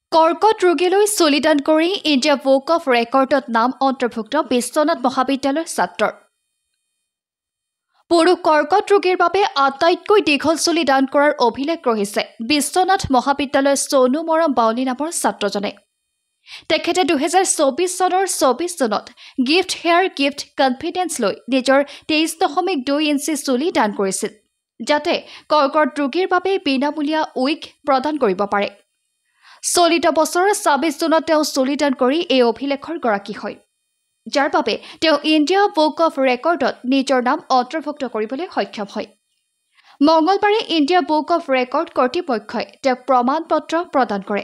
কৰ্কট ৰোগীলৈ চলিদান কৰি India book of ৰেকৰ্ডত নাম অন্তৰ্ভুক্ত বিশ্বনাথ মহাবিদ্যালয়ৰ ছাত্ৰৰ পুৰুষ কৰ্কট ৰোগীৰ বাবে আটাইতকৈ দীঘল চুলি দান কৰাৰ অভিলেখ গঢ়িছে বিশ্বনাথ মহাবিদ্যালয়ৰ সোনু মৰম বাউলী নামৰ ছাত্ৰজনে। তেখেতে 2024 চনৰ 24 জুনত গিফ্ট হেয়াৰ গিফ্ট কনফিডেন্স লৈ নিজৰ 23.2 ইঞ্চি চুলি দান কৰিছিল, যাতে কৰ্কট ৰোগীৰ বাবে বিনামূলীয়া উইগ প্ৰদান কৰিব পাৰে। চলিত বছৰৰ 26 জুনত তেওঁ চুলি দান কৰি এই অভিলেখৰ গৰাকী হয়, যাৰ বাবে তেওঁ ইণ্ডিয়া বুক অফ ৰেকৰ্ডত নিজৰ নাম অন্তৰ্ভুক্ত কৰিবলৈ সক্ষম হয়। মঙলবাৰে ইণ্ডিয়া বুক অফ ৰেকৰ্ড কৰ্তৃপক্ষই তেওঁক প্ৰমাণ পত্ৰ প্ৰদান কৰে।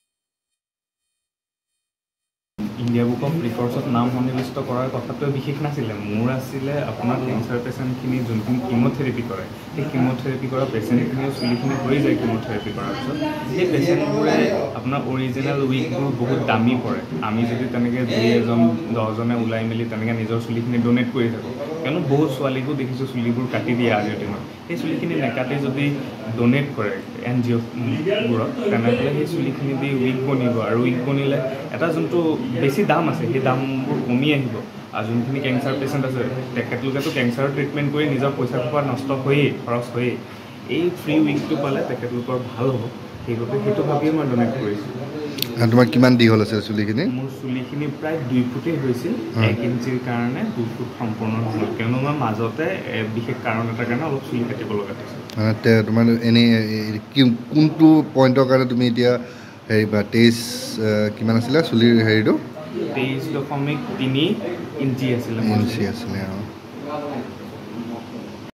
ইণ্ডিয়া বুক অফ ৰেকৰ্ডছত নাম সন্নিৱিষ্ট কৰাৰ কথাটো বিশেষ নাছিলে। মোৰ আছিলে আপোনাৰ কেঞ্চাৰ পেচেণ্টখিনি যোনখিনি কিম'থেৰাপি কৰে, সেই কিম'থেৰাপি কৰা পেচেণ্টখিনিও চুলিখিনি হৈ যায় কিম'থেৰাপি কৰাৰ পিছত। সেই পেচেণ্টবোৰে আপোনাৰ অৰিজিনেল উইগবোৰ বহুত দামী পৰে। আমি যদি তেনেকৈ 2-10জনে ওলাই মেলি তেনেকৈ নিজৰ চুলিখিনি ডনেট কৰি থাকোঁ, কিয়নো বহুত ছোৱালীকো দেখিছোঁ চুলিবোৰ কাটি দিয়ে আজিৰ দিনত। সেই চুলিখিনি নেকাটি যদি ডনেট কৰে NGOবোৰত, তেনেহ'লে সেই চুলিখিনি দি উইগ বনিব, আৰু উইগ বনিলে এটা যোনটো বেছি দাম আছে সেই দামবোৰ কমি আহিব। আৰু যোনখিনি কেঞ্চাৰ পেচেণ্ট আছে তেখেতলোকেতো কেঞ্চাৰৰ ট্ৰিটমেণ্ট কৰি নিজৰ পইচা সোপা নষ্ট হয়েই, খৰচ হয়েই। এই ফ্ৰী উইগটো পালে তেখেতলোকৰ ভাল হ'ব, সেইবাবে সেইটো ভাবিয়ে মই ডনেট কৰিছোঁ। তোমাৰ কিমান দীঘল আছে চুলিখিনি? মোৰ চুলিখিনি প্ৰায় 2 ফুটেই হৈছিল। 1 ইঞ্চিৰ কাৰণে 2 ফুট সম্পূৰ্ণ নহ'ল, কিয়নো মই মাজতে বিশেষ কাৰণ এটাৰ কাৰণে অলপ চুলি কাটিব লগা হৈছিল। তোমাৰ এনেই কোনটো পইণ্টৰ কাৰণে তুমি এতিয়া হেৰি 23 কিমান আছিলে চুলিৰ হেৰিটো? 23.3 ইঞ্চি আছিলে।